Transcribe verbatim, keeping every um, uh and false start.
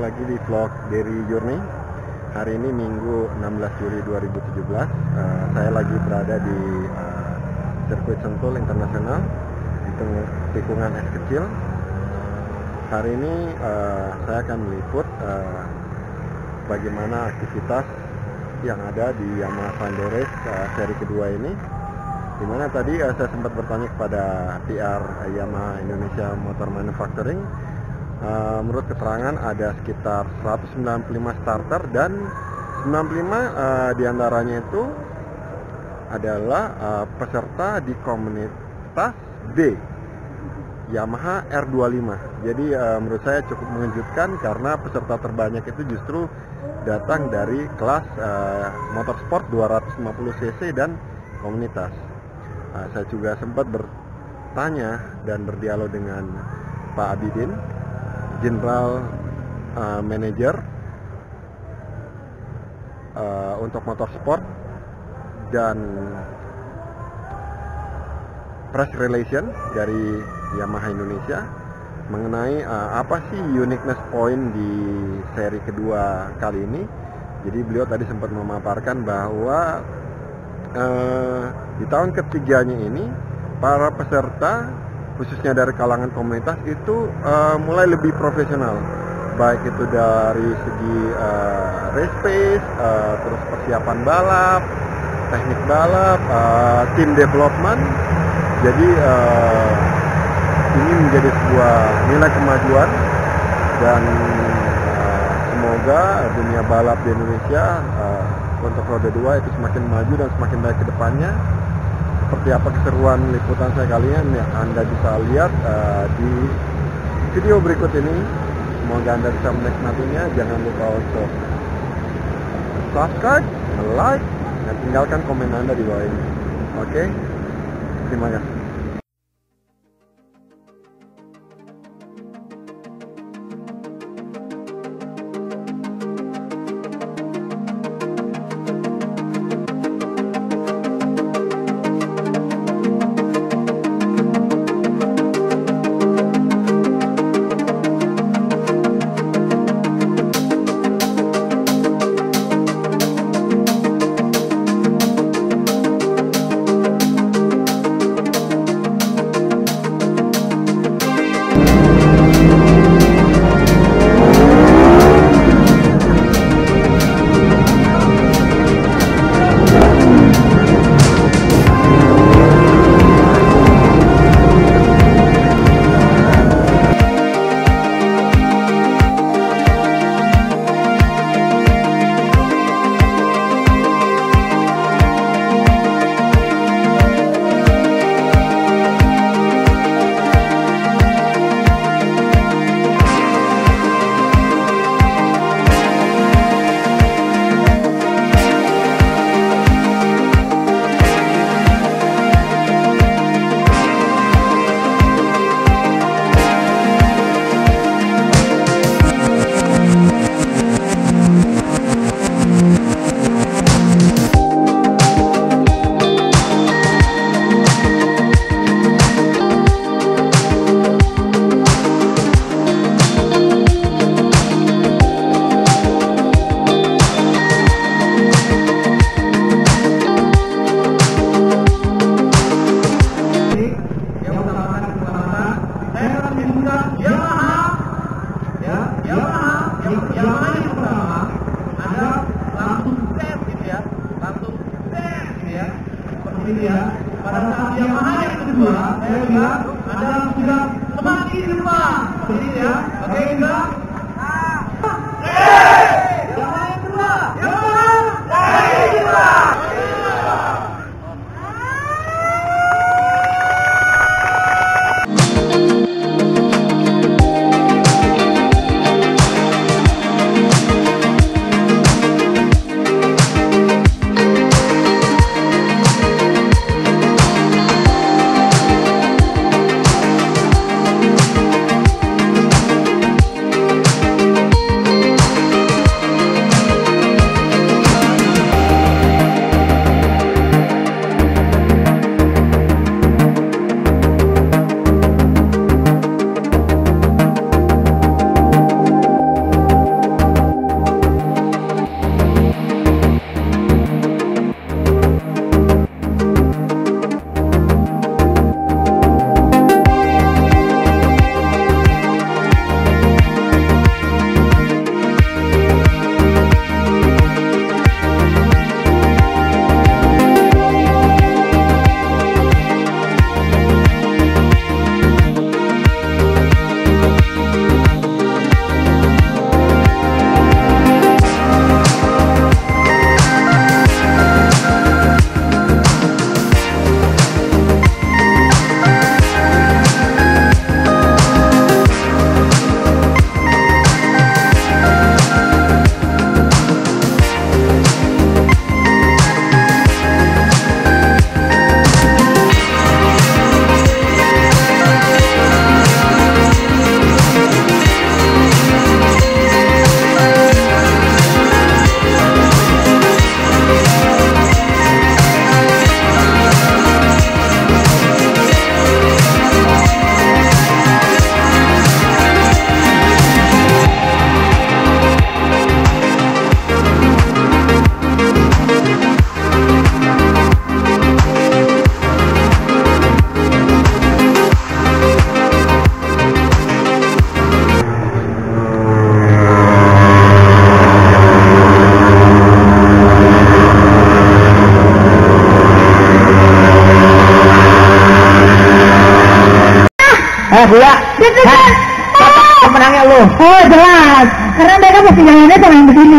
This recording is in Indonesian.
lagi di vlog Daily Journey. Hari ini Minggu enam belas Juli dua ribu tujuh belas. uh, Saya lagi berada di uh, sirkuit Sentul Internasional di tikungan es kecil. Hari ini uh, saya akan meliput uh, bagaimana aktivitas yang ada di Yamaha Vanday Race uh, seri kedua ini. Dimana tadi uh, saya sempat bertanya kepada P R Yamaha Indonesia Motor Manufacturing. Uh, menurut keterangan ada sekitar seratus sembilan puluh lima starter dan sembilan puluh lima uh, diantaranya itu adalah uh, peserta di komunitas B Yamaha R dua puluh lima. Jadi uh, menurut saya cukup mengejutkan karena peserta terbanyak itu justru datang dari kelas uh, motorsport dua ratus lima puluh cc dan komunitas. Uh, saya juga sempat bertanya dan berdialog dengan Pak Abidin, General uh, Manager uh, untuk motorsport dan press relation dari Yamaha Indonesia mengenai uh, apa sih uniqueness point di seri kedua kali ini. Jadi beliau tadi sempat memaparkan bahwa uh, di tahun ketiganya ini para peserta khususnya dari kalangan komunitas itu uh, mulai lebih profesional, baik itu dari segi uh, race pace, uh, terus persiapan balap, teknik balap, uh, team development. Jadi uh, ini menjadi sebuah nilai kemajuan dan uh, semoga dunia balap di Indonesia uh, untuk roda dua itu semakin maju dan semakin baik ke depannya. Seperti apa keseruan liputan saya kali ini Anda bisa lihat uh, di video berikut ini. Semoga Anda bisa menikmatinya. Jangan lupa untuk subscribe, like, dan tinggalkan komen Anda di bawah ini. Oke, terima kasih. Pada saat Yamaha yang kedua, saya bilang Anda sudah semakin di depan, seperti ini ya. Oke, kita. Yamaha yang kedua, Yamaha yang kedua. gula. Deg-degan. Pemenangnya lu. Oh jelas, karena mereka pasti jalannya sama yang begini.